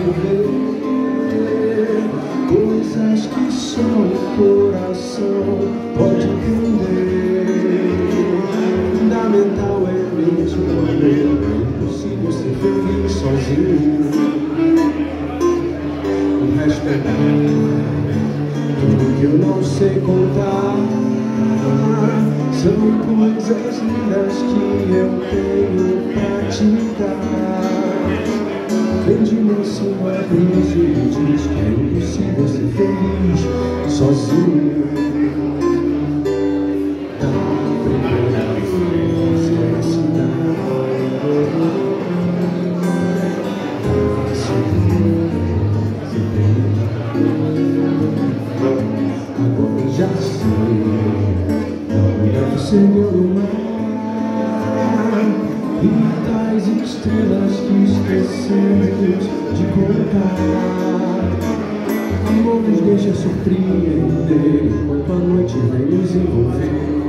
viver coisas que só o coração pode entender. Fundamental é mesmo o amor, é impossível ser feliz sozinho. O resto é tudo que eu não sei contar. São coisas lindas que eu tenho pra te dar. Vem de mansinho a brisa e diz que é impossível ser feliz sozinho. Da primeira vez na cidade, agora já sei. Deve ser meu luar e das estrelas que esquecemos de contar. Amor nos deixa surpreender enquanto a noite vem nos envolver.